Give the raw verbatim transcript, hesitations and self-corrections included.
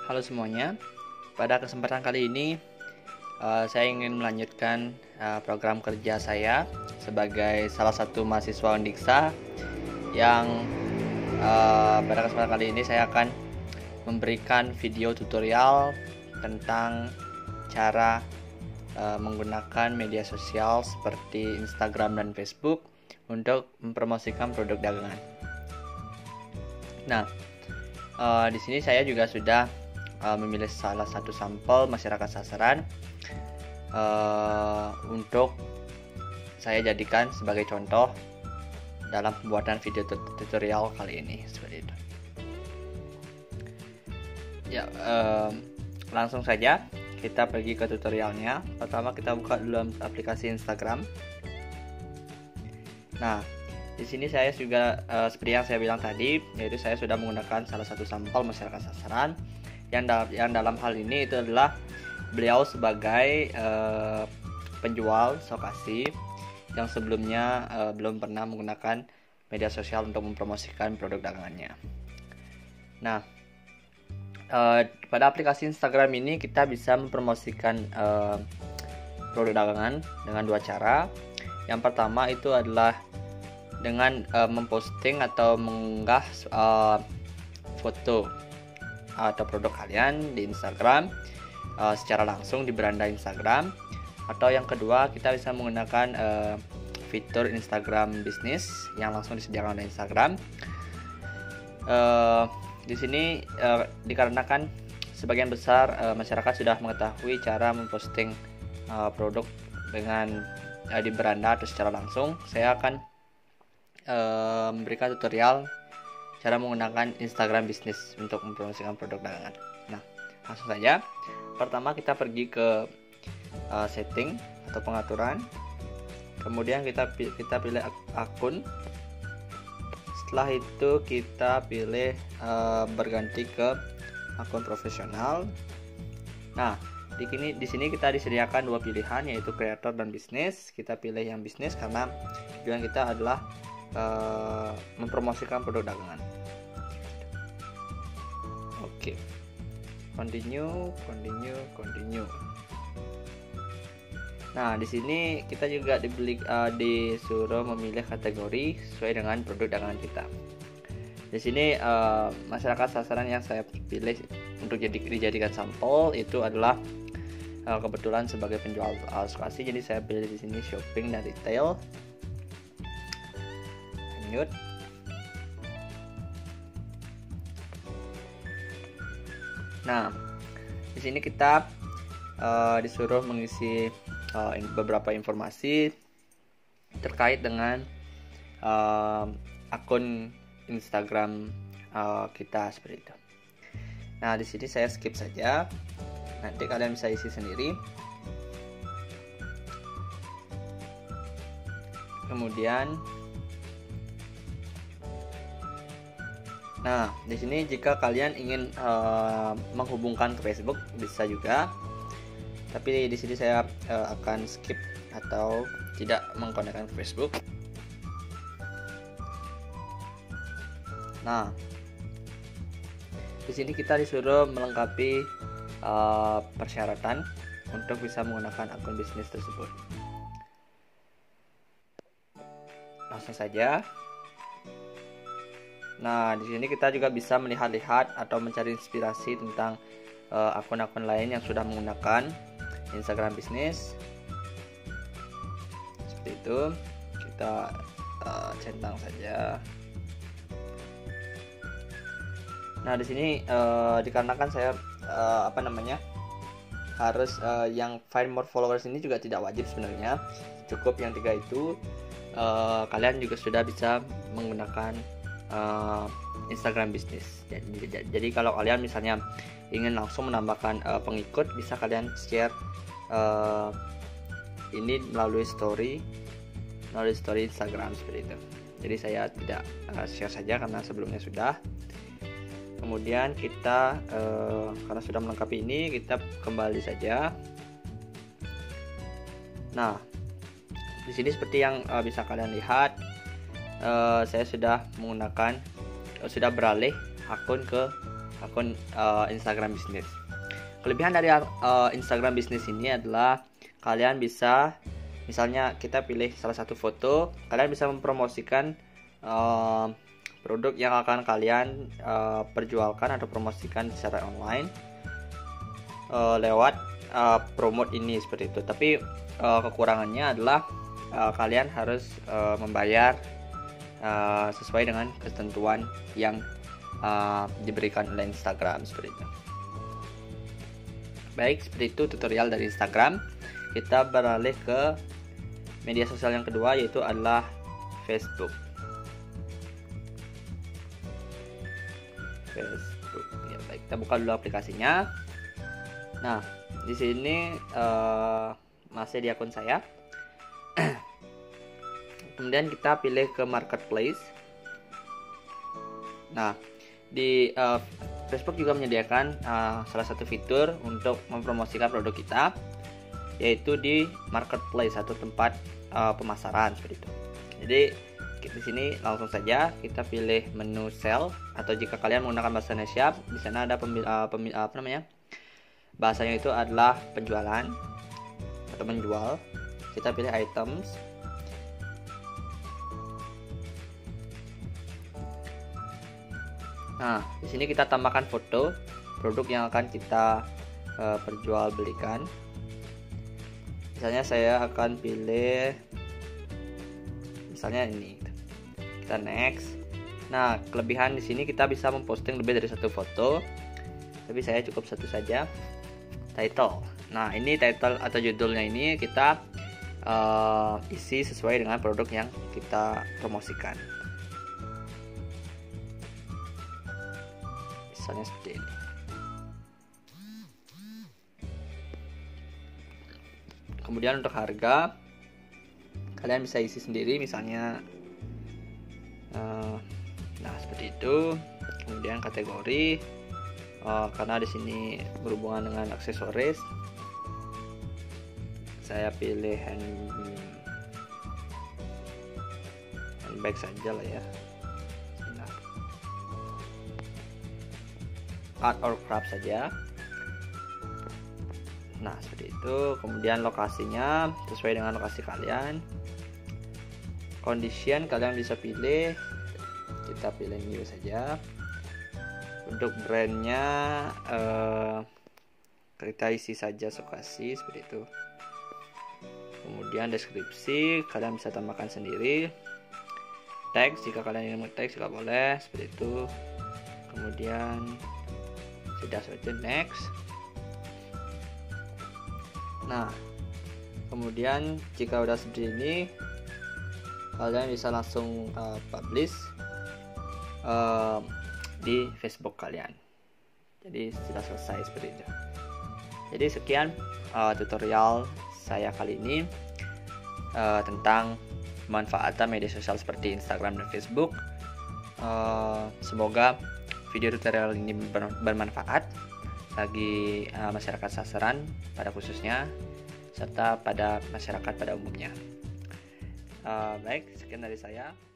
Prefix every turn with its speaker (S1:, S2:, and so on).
S1: Halo semuanya, pada kesempatan kali ini uh, saya ingin melanjutkan uh, program kerja saya sebagai salah satu mahasiswa Undiksa yang uh, pada kesempatan kali ini saya akan memberikan video tutorial tentang cara uh, menggunakan media sosial seperti Instagram dan Facebook untuk mempromosikan produk dagangan. Nah, uh, di sini saya juga sudah Uh, memilih salah satu sampel masyarakat sasaran uh, untuk saya jadikan sebagai contoh dalam pembuatan video tutorial kali ini, seperti itu. Ya, uh, langsung saja kita pergi ke tutorialnya. Pertama kita buka dulu aplikasi Instagram. Nah, di sini saya juga uh, seperti yang saya bilang tadi, yaitu saya sudah menggunakan salah satu sampel masyarakat sasaran. Yang dalam, yang dalam hal ini itu adalah beliau sebagai uh, penjual Shopee yang sebelumnya uh, belum pernah menggunakan media sosial untuk mempromosikan produk dagangannya. Nah, uh, pada aplikasi Instagram ini kita bisa mempromosikan uh, produk dagangan dengan dua cara. Yang pertama itu adalah dengan uh, memposting atau mengunggah uh, foto atau produk kalian di Instagram uh, secara langsung di beranda Instagram. Atau yang kedua, kita bisa menggunakan uh, fitur Instagram Business yang langsung disediakan oleh Instagram. Uh, di sini uh, dikarenakan sebagian besar uh, masyarakat sudah mengetahui cara memposting uh, produk dengan uh, di beranda atau secara langsung, saya akan uh, memberikan tutorial cara menggunakan Instagram Business untuk mempromosikan produk dagangan. Nah, langsung saja. Pertama kita pergi ke uh, setting atau pengaturan. Kemudian kita kita pilih akun. Setelah itu kita pilih uh, berganti ke akun profesional. Nah, di sini di sini kita disediakan dua pilihan, yaitu creator dan bisnis. Kita pilih yang bisnis karena tujuan kita adalah uh, mempromosikan produk dagangan. Oke, okay. continue, continue, continue. Nah, di sini kita juga dibeli, uh, disuruh memilih kategori sesuai dengan produk dagangan kita. Di sini uh, masyarakat sasaran yang saya pilih untuk jadi dijadikan sampel itu adalah uh, kebetulan sebagai penjual alas kaki. Jadi saya pilih di sini shopping dan retail. Lanjut. Nah, di sini kita uh, disuruh mengisi uh, beberapa informasi terkait dengan uh, akun Instagram uh, kita seperti itu. Nah, di sini saya skip saja. Nanti kalian bisa isi sendiri. Kemudian, nah, di sini jika kalian ingin uh, menghubungkan ke Facebook bisa juga. Tapi di sini saya uh, akan skip atau tidak mengkonekkan ke Facebook. Nah, di sini kita disuruh melengkapi uh, persyaratan untuk bisa menggunakan akun bisnis tersebut. Langsung saja. Nah, di sini kita juga bisa melihat-lihat atau mencari inspirasi tentang uh, akun-akun lain yang sudah menggunakan Instagram Business. Seperti itu. Kita uh, centang saja. Nah, di sini uh, dikarenakan saya uh, apa namanya? harus uh, yang find more followers ini juga tidak wajib sebenarnya. Cukup yang tiga itu. Uh, kalian juga sudah bisa menggunakan Uh, Instagram Business. Jadi, jadi kalau kalian misalnya ingin langsung menambahkan uh, pengikut, bisa kalian share uh, ini melalui story, melalui story Instagram seperti itu. Jadi saya tidak uh, share saja karena sebelumnya sudah. Kemudian kita uh, karena sudah melengkapi ini, kita kembali saja. Nah, di sini seperti yang uh, bisa kalian lihat. Uh, saya sudah menggunakan uh, sudah beralih akun ke akun uh, Instagram bisnis. Kelebihan dari uh, Instagram bisnis ini adalah kalian bisa, misalnya kita pilih salah satu foto, kalian bisa mempromosikan uh, produk yang akan kalian uh, perjualkan atau promosikan secara online uh, lewat uh, promote ini seperti itu. Tapi uh, kekurangannya adalah uh, kalian harus uh, membayar uh, sesuai dengan ketentuan yang uh, diberikan oleh Instagram seperti itu. Baik, seperti itu tutorial dari Instagram. Kita beralih ke media sosial yang kedua, yaitu adalah Facebook. Facebook. Ya, baik, kita buka dulu aplikasinya. Nah, di sini uh, masih di akun saya. Kemudian kita pilih ke marketplace. Nah, di uh, Facebook juga menyediakan uh, salah satu fitur untuk mempromosikan produk kita, yaitu di marketplace atau tempat uh, pemasaran seperti itu. Jadi di sini langsung saja kita pilih menu sell, atau jika kalian menggunakan bahasa Indonesia, di sana ada pemil, uh, pemil, uh, apa namanya? Bahasanya itu adalah penjualan atau menjual. Kita pilih items. Nah, di sini kita tambahkan foto produk yang akan kita uh, perjualbelikan. Misalnya saya akan pilih misalnya ini. Kita next. Nah, kelebihan di sini kita bisa memposting lebih dari satu foto. Tapi saya cukup satu saja. Title. Nah, ini title atau judulnya ini kita uh, isi sesuai dengan produk yang kita promosikan. Misalnya seperti ini. Kemudian untuk harga kalian bisa isi sendiri, misalnya uh, nah seperti itu. Kemudian kategori, uh, karena di sini berhubungan dengan aksesoris, saya pilih hand handbag saja lah ya. Art or craft saja. Nah, seperti itu. Kemudian lokasinya sesuai dengan lokasi kalian. Condition kalian bisa pilih. Kita pilih new saja. Untuk brandnya eh, kita isi saja lokasi seperti itu. Kemudian deskripsi kalian bisa tambahkan sendiri. Teks jika kalian ingin teks juga boleh seperti itu. Kemudian sudah saja next. Nah, kemudian jika udah seperti ini, kalian bisa langsung uh, publish uh, di Facebook kalian. Jadi sudah selesai seperti itu. Jadi sekian uh, tutorial saya kali ini uh, tentang pemanfaatan media sosial seperti Instagram dan Facebook. Uh, semoga video tutorial ini bermanfaat bagi uh, masyarakat sasaran pada khususnya, serta pada masyarakat pada umumnya. Uh, baik, sekian dari saya.